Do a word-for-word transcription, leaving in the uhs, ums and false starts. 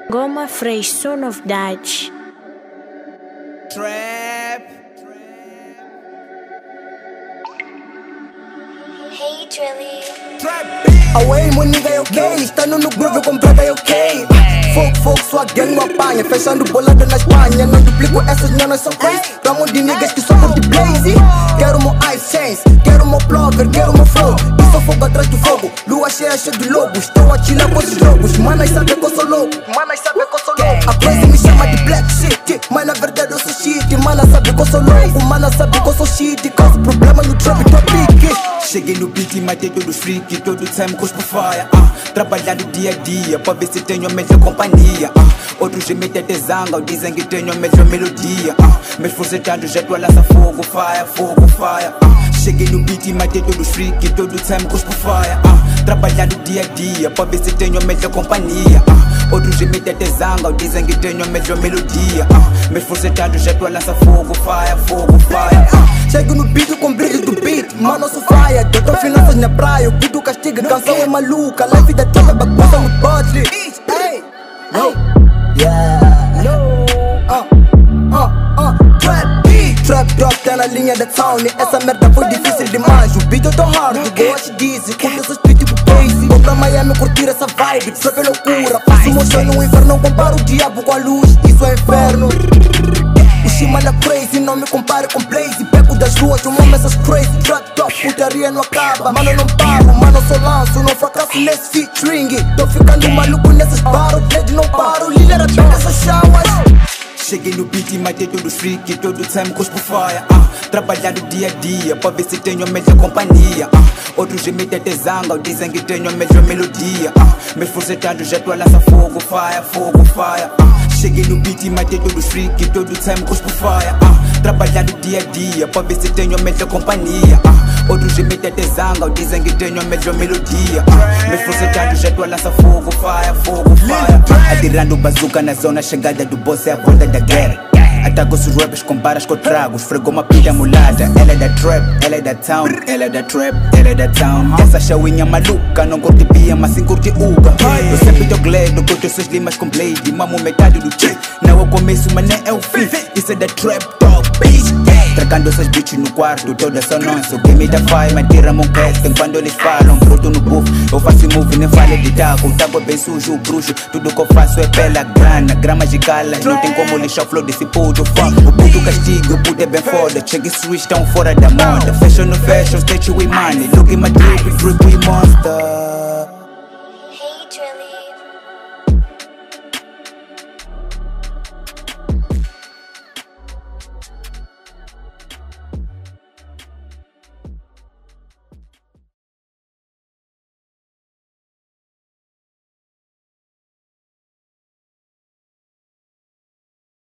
Goma Fresh, son of Dutch. Trap. Hey, Drilly. Trap. Away, my nigga, é ok. Estando no groove, com prata, é ok. Fogo, fogo, sua gang não apanha. Fechando bolada na Espanha. Não duplico, essas nhanas são crazy. Ramo de niggas que só curte blaze. Quero meu ice chains, quero meu blogger, quero meu flow. E sou fogo atrás do fogo. Lua cheia, cheia de lobos. Estou a chilar com esses lobos. Manas sabem que eu sou louco. Manas sabem que eu sou louco. A crazy me chama de black shit. Mas na verdade eu sou shit. Mana sabe que eu sou louco. Mana sabe que eu sou shit. Causa problema no trap, tô pique. Cheguei no beat e matei todos os freak. Todo time cuspo fire. ah. Trabalhando dia a dia pra ver se tenho a melhor companhia. ah. Outros metem até zanga, dizem que tenho a melhor melodia. ah. Meus forçados já tô a lançar fogo, fire, fogo, fire. ah. Cheguei no beat e matei todos os freak. Todo time cuspo fire. ah. Trabalhando dia a dia pra ver se tenho a melhor companhia. ah. Outros metem até zanga, dizem que tenho a melhor melodia. ah. Meus forçados já tô a lançar fogo, fire, fogo, fire. ah. Chego no beat com brilho do beat. Mano, eu sou fire. Doutor finanças na praia. O beat do castigo, canção é maluca. Life da trama, bagunça no bottle. Hey, hey, yeah. Uh, uh, uh. Trap beat. Trap drop tá na linha da town. Essa merda foi difícil demais. O beat eu tô hard, eu acho dizzy. Curto essas beats tipo Casey. Vou pra Miami curtir essa vibe. Trap é loucura. Faço motion no inferno. Não comparo o diabo com a luz. Isso é inferno. O Shima é crazy, não me compare com Blaze. Pego das ruas, eu amo essas crazy. Trap top, putaria não acaba. Mano, eu não paro, mano, eu só lanço. Não fracasso nesse featuring. Tô ficando maluco nessas barras. Dead não paro, líder até essas chamas. Cheguei no beat e matei todos os freak. Todo time cuspo fire. ah. Trabalhando dia a dia pra ver se tenho a melhor companhia. ah. Outros metem até zanga, dizem que tenho a melhor melodia. ah. Meus forçados já tô a lançar fogo, fire, fogo, fire. ah. Cheguei no beat e matei todos os freak. Todo time cuspo fire. ah. Trabalhando dia a dia pra ver se tenho a melhor companhia. ah. Outros metem até zanga, dizem que tenho a melhor melodia. ah. Meus forçados já tô a lançar fogo, fire, fogo, fire. Atirando bazuca na zona, chegada do boss é a volta da guerra. Ataco os rappers com baras que eu trago. Esfregou uma pilha mulata. Ela é da trap, ela é da town. Ela é da trap, ela é da town. Essa chauinha maluca, não curte pia, mas sim curte uga. Eu sempre tô gledo, curto seus limas com blade. Mamo metade do check. Não é o começo, mas nem é o fim. Isso é da trap top, bitch. Tracando essas bitches no quarto, toda essa noite. O game da fire, mas tira-me um casting. Quando eles falam, bruto no buff. Eu faço move, nem falha de taco. O taco é bem sujo, o bruxo. Tudo que eu faço é pela grana. Gramas de calas, não tem como lixar o flow desse puto. Fuck, o puto castigo, o puto é bem foda. Chegue switch, tão fora da moda. Fashion no fashion, stage with money. Look at my drip, drip with monster. Hey, Drilly.